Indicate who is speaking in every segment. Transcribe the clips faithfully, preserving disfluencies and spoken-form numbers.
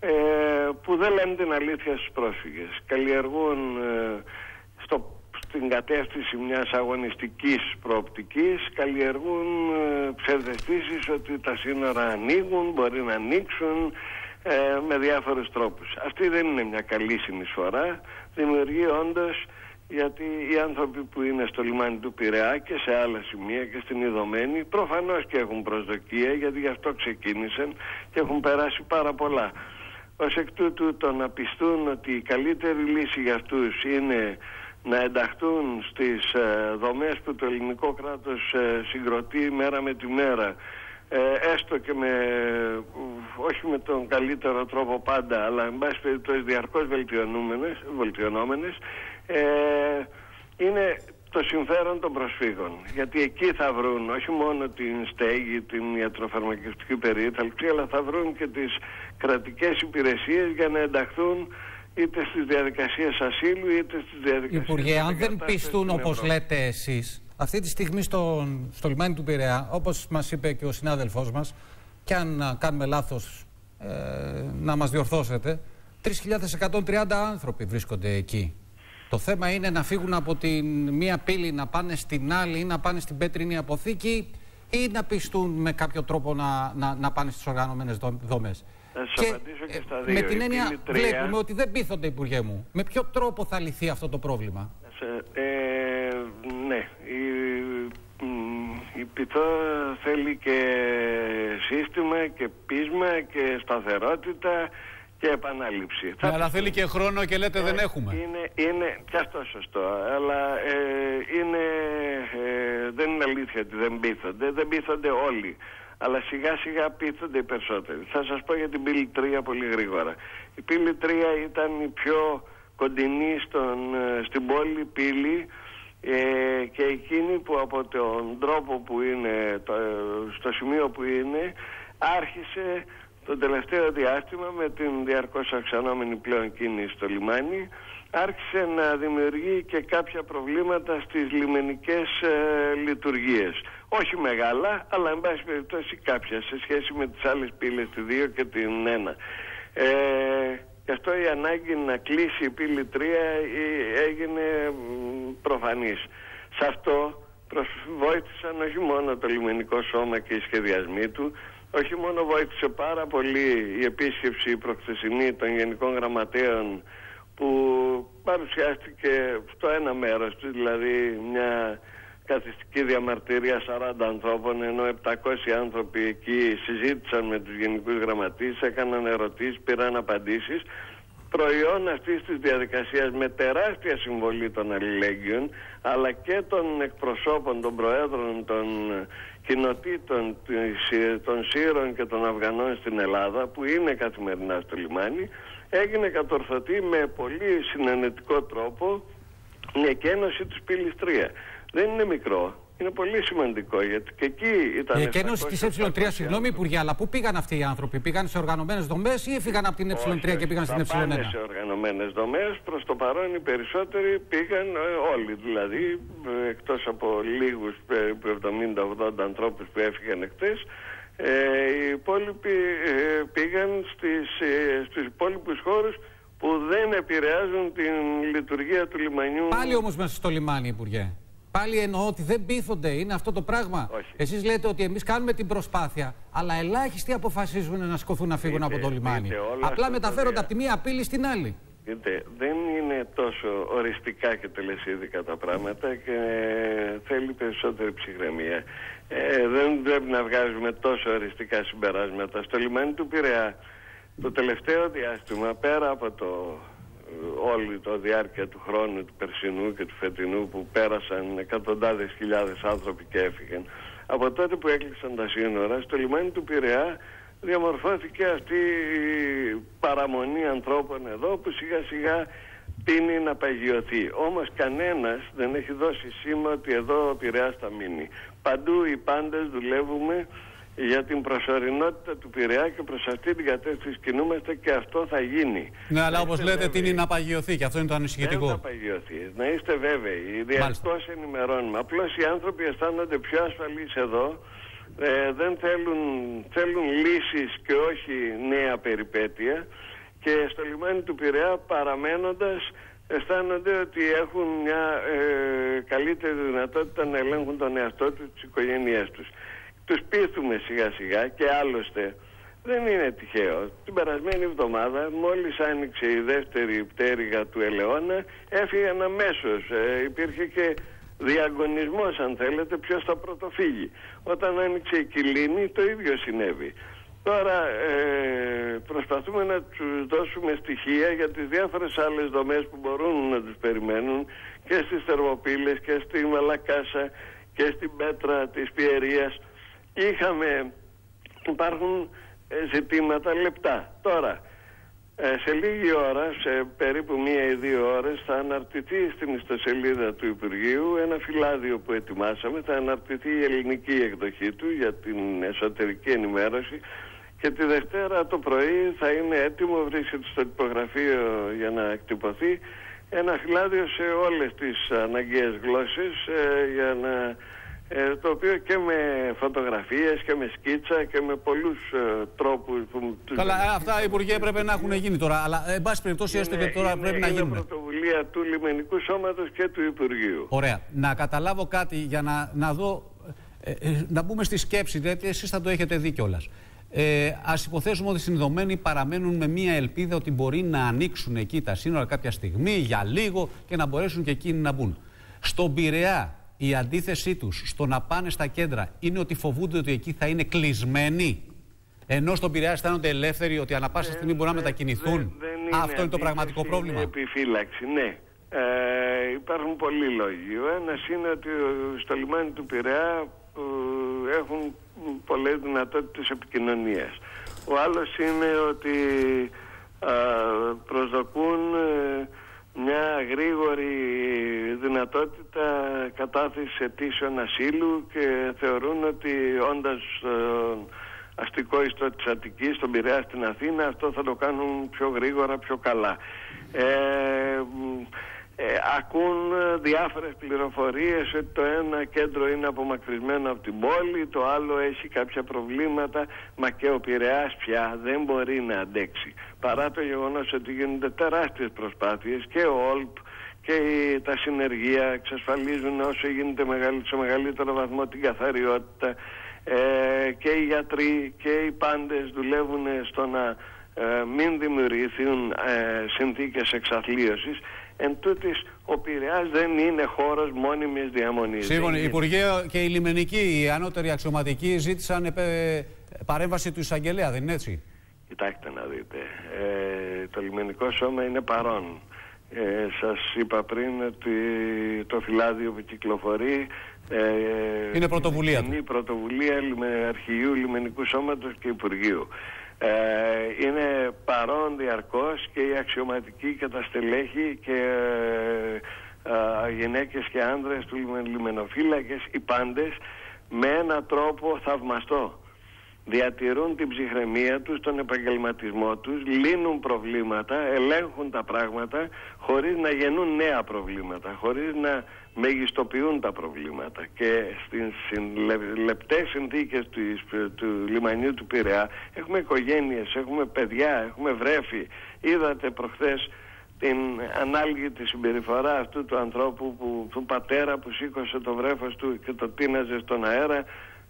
Speaker 1: ε, που δεν λένε την αλήθεια στους πρόσφυγες. Καλλιεργούν ε, στο, στην κατεύθυνση μιας αγωνιστικής προοπτικής, καλλιεργούν ε, ψευδαισθήσεις ότι τα σύνορα ανοίγουν, μπορεί να ανοίξουν ε, με διάφορους τρόπους. Αυτή δεν είναι μια καλή συνεισφορά. Δημιουργεί όντως, γιατί οι άνθρωποι που είναι στο λιμάνι του Πειραιά και σε άλλα σημεία και στην Ιδωμένη προφανώς και έχουν προσδοκία, γιατί γι' αυτό ξεκίνησαν και έχουν περάσει πάρα πολλά. Ως εκ τούτου, το να πιστούν ότι η καλύτερη λύση για αυτούς είναι να ενταχθούν στις ε, δομές που το ελληνικό κράτος ε, συγκροτεί μέρα με τη μέρα, ε, έστω και με, όχι με τον καλύτερο τρόπο πάντα, αλλά εν πάση περιπτώσει διαρκώς βελτιωνόμενες, ε, είναι το συμφέρον των προσφύγων. Γιατί εκεί θα βρουν όχι μόνο την στέγη, την ιατροφαρμακευτική περίθαλψη, αλλά θα βρουν και τις κρατικές υπηρεσίες για να ενταχθούν είτε στις διαδικασίες ασύλου είτε στις διαδικασίες...
Speaker 2: Υπουργέ, αν δεν πιστούν όπως λέτε εσείς, αυτή τη στιγμή στο, στο λιμάνι του Πειραιά, όπως μας είπε και ο συνάδελφός μας, και αν κάνουμε λάθος ε, να μας διορθώσετε, τρεις χιλιάδες εκατόν τριάντα άνθρωποι βρίσκονται εκεί. Το θέμα είναι να φύγουν από την μία πύλη, να πάνε στην άλλη ή να πάνε στην πέτρινη αποθήκη, ή να πιστούν με κάποιο τρόπο να, να, να πάνε στις οργανωμένες δομές.
Speaker 1: Θα σας απαντήσω και στα δύο.
Speaker 2: Με την έννοια
Speaker 1: τρία...
Speaker 2: βλέπουμε ότι δεν πείθονται, Υπουργέ μου. Με ποιο τρόπο θα λυθεί αυτό το πρόβλημα?
Speaker 1: Ε, ναι, η, η πειθό θέλει και σύστημα και πείσμα και σταθερότητα και επανάληψη.
Speaker 3: Ναι, αλλά θέλει και χρόνο και λέτε ε, δεν έχουμε.
Speaker 1: Είναι, είναι και αυτό σωστό, αλλά ε, είναι, ε, δεν είναι αλήθεια ότι δεν πείθονται. Δεν πείθονται όλοι, αλλά σιγά σιγά πείθονται οι περισσότεροι. Θα σας πω για την πύλη τρία πολύ γρήγορα. Η πύλη τρία ήταν η πιο κοντινή στον, στην πόλη πύλη, ε, και εκείνη που από τον τρόπο που είναι, το, στο σημείο που είναι, άρχισε το τελευταίο διάστημα, με την διαρκώς αυξανόμενη πλέον κίνηση στο λιμάνι, άρχισε να δημιουργεί και κάποια προβλήματα στις λιμενικές ε, λειτουργίες. Όχι μεγάλα, αλλά εν πάση περιπτώσει κάποια, σε σχέση με τις άλλες πύλες, τη δύο και την ένα. Ε, Γι' αυτό η ανάγκη να κλείσει η πύλη τρία έγινε προφανής. Σε αυτό βοήθησαν όχι μόνο το λιμενικό σώμα και οι σχεδιασμοί του, όχι μόνο βοήθησε πάρα πολύ η επίσκεψη προχθεσινή των Γενικών Γραμματέων, που παρουσιάστηκε στο ένα μέρος του, δηλαδή μια καθιστική διαμαρτυρία σαράντα ανθρώπων, ενώ επτακόσιοι άνθρωποι εκεί συζήτησαν με τους Γενικούς Γραμματείς, έκαναν ερωτήσεις, πήραν απαντήσεις. Προϊόν αυτής της διαδικασίας, με τεράστια συμβολή των αλληλέγγυων, αλλά και των εκπροσώπων, των προέδρων των κοινοτήτων, των Σύρων και των Αφγανών στην Ελλάδα, που είναι καθημερινά στο λιμάνι, έγινε κατορθωτή με πολύ συνενετικό τρόπο η εκένωση της πύλης τρία. Δεν είναι μικρό, είναι πολύ σημαντικό, γιατί και εκεί ήταν...
Speaker 2: Η εκένωση της ε τρία, συγγνώμη Υπουργέ, αλλά πού πήγαν αυτοί οι άνθρωποι? Πήγαν σε οργανωμένες δομές ή έφυγαν από την ε τρία και πήγαν στην ε ένα?
Speaker 1: Πήγαν σε οργανωμένες δομές. Προς το παρόν οι περισσότεροι πήγαν, ε, όλοι δηλαδή, ε, εκτός από λίγους περίπου εβδομήντα ογδόντα ανθρώπους που έφυγαν εχθές, ε, οι υπόλοιποι ε, πήγαν στις, ε, στους υπόλοιπους χώρους που δεν επηρεάζουν την λειτουργία του λιμανιού.
Speaker 2: Πάλι όμως μέσα στο λιμάνι, Υπουργέ. Πάλι εννοώ ότι δεν πείθονται, είναι αυτό το πράγμα.
Speaker 1: Όχι.
Speaker 2: Εσείς λέτε ότι εμείς κάνουμε την προσπάθεια, αλλά ελάχιστοι αποφασίζουν να σηκωθούν να φύγουν είτε, από το λιμάνι. Απλά μεταφέρονται από τη μία πύλη στην άλλη.
Speaker 1: Είτε, δεν είναι τόσο οριστικά και τελεσίδικα τα πράγματα και θέλει περισσότερη ψυχραιμία. Ε, δεν πρέπει να βγάζουμε τόσο οριστικά συμπεράσματα. Στο λιμάνι του Πειραιά το τελευταίο διάστημα, πέρα από το... όλη το διάρκεια του χρόνου του περσινού και του φετινού, που πέρασαν εκατοντάδες χιλιάδες άνθρωποι και έφυγαν, από τότε που έκλεισαν τα σύνορα, στο λιμάνι του Πειραιά διαμορφώθηκε αυτή η παραμονή ανθρώπων εδώ, που σιγά σιγά τείνει να παγιωθεί. Όμως κανένας δεν έχει δώσει σήμα ότι εδώ ο Πειραιάς θα μείνει. Παντού οι πάντες δουλεύουμε για την προσωρινότητα του Πειραιά και προς αυτή την κατεύθυνση κινούμαστε, και αυτό θα γίνει.
Speaker 3: Ναι, αλλά όπως λέτε, τι είναι να παγιωθεί, και αυτό είναι το ανησυχητικό.
Speaker 1: Δεν θα παγιωθεί. Να είστε βέβαιοι. Διαρκώς ενημερώνουμε. Απλώς οι άνθρωποι αισθάνονται πιο ασφαλείς εδώ. Ε, δεν θέλουν, θέλουν λύσεις και όχι νέα περιπέτεια. και στο λιμάνι του Πειραιά παραμένοντας αισθάνονται ότι έχουν μια ε, καλύτερη δυνατότητα να ελέγχουν τον εαυτό τους, τις οικογένειές τους. Τους πείθουμε σιγά σιγά και άλλωστε δεν είναι τυχαίο. Την περασμένη εβδομάδα, μόλις άνοιξε η δεύτερη πτέρυγα του Ελαιώνα, έφυγαν αμέσως. Ε, υπήρχε και διαγωνισμός, αν θέλετε, ποιος θα πρωτοφύγει. Όταν άνοιξε η Κιλίνη, το ίδιο συνέβη. Τώρα ε, προσπαθούμε να τους δώσουμε στοιχεία για τις διάφορες άλλες δομές που μπορούν να τους περιμένουν και στις Θερμοπύλες και στη Μαλακάσα και στην Πέτρα της Πιερίας. Είχαμε, υπάρχουν ζητήματα λεπτά. Τώρα, σε λίγη ώρα, σε περίπου μία ή δύο ώρες, θα αναρτηθεί στην ιστοσελίδα του Υπουργείου ένα φυλάδιο που ετοιμάσαμε. Θα αναρτηθεί η ελληνική εκδοχή του για την εσωτερική ενημέρωση και τη Δευτέρα το πρωί θα είναι έτοιμο, βρίσκεται στο τυπογραφείο για να εκτυπωθεί, ένα φυλάδιο σε όλες τις αναγκαίες γλώσσες για να... Ε, το οποίο και με φωτογραφίες και με σκίτσα και με πολλούς ε, τρόπους που...
Speaker 3: Καλά, ε, αυτά, Υπουργέ, πρέπει να έχουν γίνει τώρα, αλλά εν πάση περιπτώσει έστω και τώρα
Speaker 1: είναι,
Speaker 3: πρέπει
Speaker 1: είναι
Speaker 3: να γίνουν.
Speaker 1: Είναι πρωτοβουλία του Λιμενικού Σώματος και του Υπουργείου.
Speaker 3: Ωραία. Να καταλάβω κάτι για να, να δω, ε, ε, να μπούμε στη σκέψη, γιατί εσείς θα το έχετε δει κιόλας. Ε, ας υποθέσουμε ότι οι συνδεδομένοι παραμένουν με μία ελπίδα ότι μπορεί να ανοίξουν εκεί τα σύνορα κάποια στιγμή, για λίγο, και να μπορέσουν και εκείνοι να μπουν. Στον Πειραιά, η αντίθεσή τους στο να πάνε στα κέντρα είναι ότι φοβούνται ότι εκεί θα είναι κλεισμένοι, ενώ στον Πειραιά αισθάνονται ελεύθεροι ότι ανά πάσα στιγμή μπορούν να μετακινηθούν.
Speaker 1: Δεν, δεν είναι
Speaker 3: Αυτό είναι το πραγματικό
Speaker 1: είναι
Speaker 3: πρόβλημα.
Speaker 1: Είναι επιφύλαξη, ναι. Ε, υπάρχουν πολλοί λόγοι. Ο ένας είναι ότι στο λιμάνι του Πειραιά ε, έχουν πολλές δυνατότητες επικοινωνίας. Ο άλλος είναι ότι ε, προσδοκούν ε, μια γρήγορη δυνατότητα κατάθεσης αιτήσεων ασύλου και θεωρούν ότι όντας ε, αστικό ιστό της Αττικής, στον Πειραιά, στην Αθήνα, αυτό θα το κάνουν πιο γρήγορα, πιο καλά. Ε, ε, ακούν διάφορες πληροφορίες ότι το ένα κέντρο είναι απομακρυσμένο από την πόλη, το άλλο έχει κάποια προβλήματα, μα και ο Πειραιάς πια δεν μπορεί να αντέξει. Παρά το γεγονός ότι γίνονται τεράστιες προσπάθειες και ο Όλπ και η, τα συνεργεία εξασφαλίζουν όσο γίνεται σε μεγαλύτερο βαθμό την καθαριότητα, ε, και οι γιατροί και οι πάντες δουλεύουν στο να ε, μην δημιουργηθούν ε, συνθήκες εξαθλίωσης. Εν τούτης, ο Πειραιάς δεν είναι χώρος μόνιμης διαμονής.
Speaker 3: Σύμφωνα, οι Υπουργοί και οι λιμενικοί, οι ανώτεροι αξιωματικοί ζήτησαν επε, παρέμβαση του εισαγγελέα, δεν είναι έτσι?
Speaker 1: Κοιτάξτε να δείτε, ε, το λιμενικό σώμα είναι παρόν. Ε, σας είπα πριν ότι το φυλάδιο που κυκλοφορεί ε,
Speaker 3: είναι πρωτοβουλία
Speaker 1: είναι η πρωτοβουλία Αρχηγείου Λιμενικού Σώματος και Υπουργείου. Ε, είναι παρόν διαρκώς και οι αξιωματικοί και τα στελέχη και ε, ε, γυναίκες και άνδρες του λιμενοφύλακες, οι πάντες, με έναν τρόπο θαυμαστό. Διατηρούν την ψυχραιμία τους, τον επαγγελματισμό τους, λύνουν προβλήματα, ελέγχουν τα πράγματα χωρίς να γεννούν νέα προβλήματα, χωρίς να μεγιστοποιούν τα προβλήματα. Και στις λεπτές συνθήκες του, του λιμανιού του Πειραιά έχουμε οικογένειες, έχουμε παιδιά, έχουμε βρέφη. Είδατε προχθές την ανάλγητη συμπεριφορά αυτού του ανθρώπου, που, του πατέρα που σήκωσε το βρέφος του και το τίναζε στον αέρα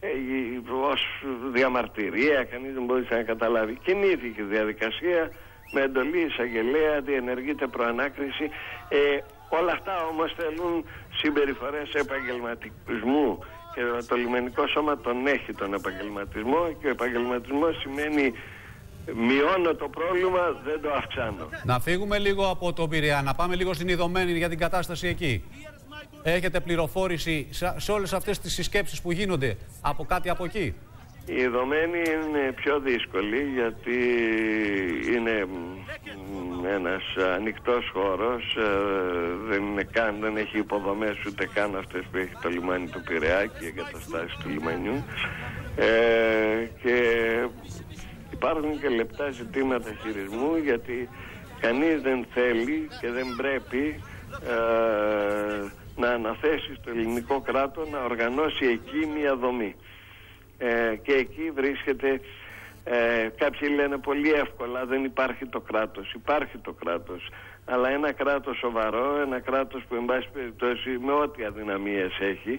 Speaker 1: ως διαμαρτυρία, κανείς δεν μπορούσε να καταλάβει. Κινήθηκε η διαδικασία με εντολή εισαγγελέα, διενεργείται προανάκριση. Ε, όλα αυτά όμως θέλουν συμπεριφορές επαγγελματισμού και το λιμενικό σώμα τον έχει τον επαγγελματισμό, και ο επαγγελματισμός σημαίνει μειώνω το πρόβλημα, δεν το αυξάνω.
Speaker 3: Να φύγουμε λίγο από το Πειραιά, να πάμε λίγο στην Ιδωμένη για την κατάσταση εκεί. Έχετε πληροφόρηση σε όλες αυτές τις συσκέψεις που γίνονται από κάτι από εκεί?
Speaker 1: Η Ιδωμένη είναι πιο δύσκολη, γιατί είναι ένας ανοιχτός χώρος, δεν είναι καν, δεν έχει υποδομές ούτε καν αυτές που έχει το λιμάνι του Πειραιά και οι εγκαταστάσεις του λιμανιού, ε, και υπάρχουν και λεπτά ζητήματα χειρισμού, γιατί κανείς δεν θέλει και δεν πρέπει ε, να αναθέσει στο ελληνικό κράτος να οργανώσει εκεί μια δομή. Ε, και εκεί βρίσκεται Ε, κάποιοι λένε πολύ εύκολα, δεν υπάρχει το κράτος. Υπάρχει το κράτος. Αλλά ένα κράτος σοβαρό, ένα κράτος που εν πάση περιπτώσει με ό,τι αδυναμίες έχει,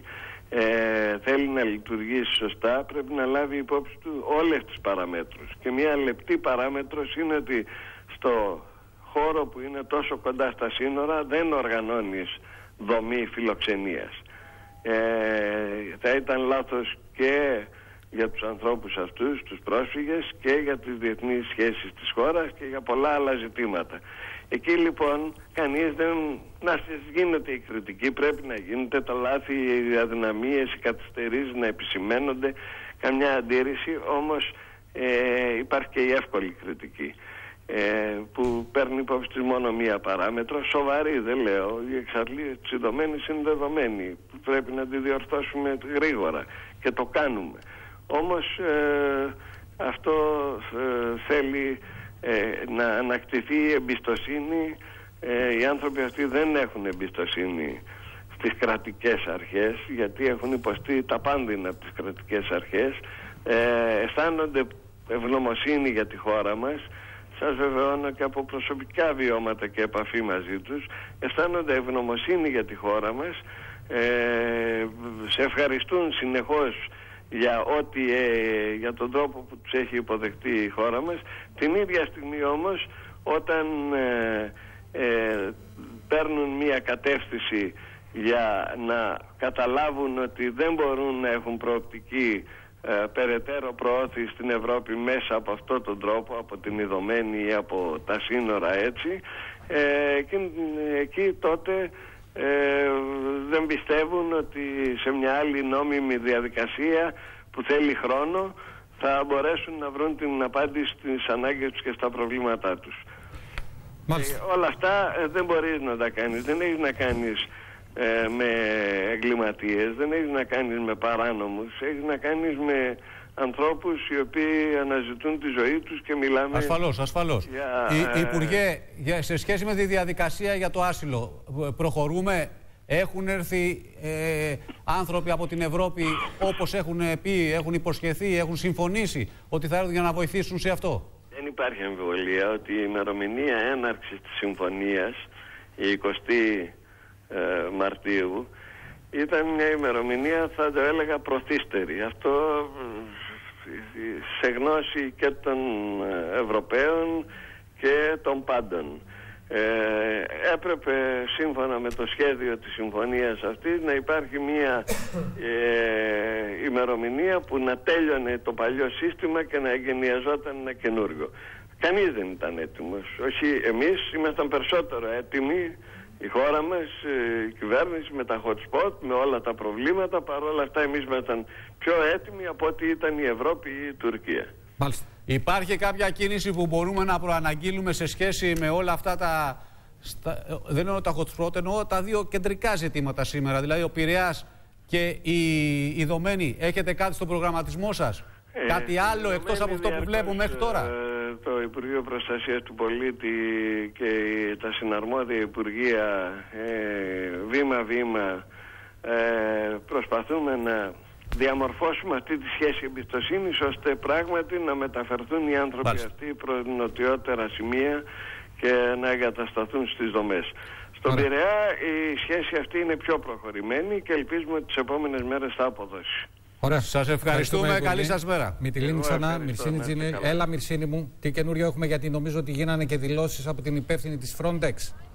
Speaker 1: ε, θέλει να λειτουργήσει σωστά, πρέπει να λάβει υπόψη του όλες τις παραμέτρους. Και μια λεπτή παράμετρος είναι ότι στο χώρο που είναι τόσο κοντά στα σύνορα δεν οργανώνεις δομή φιλοξενίας. Ε, θα ήταν λάθος και για τους ανθρώπους αυτούς, τους πρόσφυγες, και για τις διεθνείς σχέσεις της χώρας και για πολλά άλλα ζητήματα. Εκεί λοιπόν κανείς δεν να γίνεται η κριτική, πρέπει να γίνεται, τα λάθη, οι αδυναμίες, οι καθυστερήσεις να επισημαίνονται, καμιά αντίρρηση, όμως ε, υπάρχει και η εύκολη κριτική. Ε, που παίρνει υπόψη της μόνο μία παράμετρο, σοβαρή δεν λέω, η εξαρτήση δεδομένης είναι δεδομένη, πρέπει να τη διορθώσουμε γρήγορα και το κάνουμε. Όμως ε, αυτό ε, θέλει ε, να ανακτηθεί η εμπιστοσύνη. ε, οι άνθρωποι αυτοί δεν έχουν εμπιστοσύνη στις κρατικές αρχές, γιατί έχουν υποστεί τα πάνδυνα από τις κρατικές αρχές, ε, αισθάνονται ευγνωμοσύνη για τη χώρα μας. Σας βεβαιώνω και από προσωπικά βιώματα και επαφή μαζί τους, αισθάνονται ευγνωμοσύνη για τη χώρα μας, ε, σε ευχαριστούν συνεχώς για, ό,τι, ε, για τον τρόπο που τους έχει υποδεχτεί η χώρα μας. Την ίδια στιγμή όμως, όταν ε, ε, παίρνουν μια κατεύθυνση για να καταλάβουν ότι δεν μπορούν να έχουν προοπτική Ε, περαιτέρω προώθηση στην Ευρώπη μέσα από αυτόν τον τρόπο, από την ειδωμένη ή από τα σύνορα έτσι, ε, εκεί, εκεί τότε ε, δεν πιστεύουν ότι σε μια άλλη νόμιμη διαδικασία που θέλει χρόνο θα μπορέσουν να βρουν την απάντηση στις ανάγκες τους και στα προβλήματά τους. Ε, όλα αυτά ε, δεν μπορείς να τα κάνεις, δεν έχεις να κάνεις Ε, με εγκληματίες, δεν έχει να κάνεις με παράνομους, έχει να κάνεις με ανθρώπους οι οποίοι αναζητούν τη ζωή τους και μιλάμε...
Speaker 3: Ασφαλώς, ασφαλώς.
Speaker 1: Για,
Speaker 3: Η,
Speaker 1: ε...
Speaker 3: Υπουργέ, για, σε σχέση με τη διαδικασία για το άσυλο, προχωρούμε, έχουν έρθει ε, άνθρωποι από την Ευρώπη όπως έχουν πει, έχουν υποσχεθεί, έχουν συμφωνήσει ότι θα έρθουν για να βοηθήσουν σε αυτό?
Speaker 1: Δεν υπάρχει αμφιβολία ότι η ημερομηνία έναρξης της συμφωνίας, η εικοστή Μαρτίου, ήταν μια ημερομηνία, θα το έλεγα, προθύστερη. Αυτό σε γνώση και των Ευρωπαίων και των πάντων. Ε, έπρεπε σύμφωνα με το σχέδιο της συμφωνίας αυτής να υπάρχει μια ε, ημερομηνία που να τέλειωνε το παλιό σύστημα και να εγκαινιαζόταν ένα καινούργιο. Κανείς δεν ήταν έτοιμος. Όχι, εμείς ήμασταν περισσότερο έτοιμοι, η χώρα μας, η κυβέρνηση με τα hot spot, με όλα τα προβλήματα. Παρόλα αυτά εμείς ήμασταν πιο έτοιμοι από ό,τι ήταν η Ευρώπη ή η Τουρκία.
Speaker 3: Μάλιστα. Υπάρχει κάποια κίνηση που μπορούμε να προαναγγείλουμε σε σχέση με όλα αυτά τα... Στα, δεν εννοώ τα hot spot, εννοώ τα δύο κεντρικά ζητήματα σήμερα, δηλαδή ο Πειραιάς και η Ιδωμένη. Έχετε κάτι στον προγραμματισμό σας? Ε, κάτι άλλο εκτός από αυτό που βλέπουμε μέχρι τώρα?
Speaker 1: Το Υπουργείο Προστασίας του Πολίτη και τα συναρμόδια Υπουργεία βήμα-βήμα ε, ε, προσπαθούμε να διαμορφώσουμε αυτή τη σχέση εμπιστοσύνης, ώστε πράγματι να μεταφερθούν οι άνθρωποι Μάλιστα. αυτοί προς νοτιότερα σημεία και να εγκατασταθούν στις δομές. Στον Άρα. Πειραιά η σχέση αυτή είναι πιο προχωρημένη και ελπίζουμε ότι τις επόμενες μέρες θα αποδώσει.
Speaker 3: Ωραία. Σας ευχαριστούμε. Καλή σας μέρα.
Speaker 2: Μυτιλίνη ξανά, Μυρσίνη Τζινή. Έλα Μυρσίνη μου, τι καινούριο έχουμε, γιατί νομίζω ότι γίνανε και δηλώσεις από την υπεύθυνη της Frontex.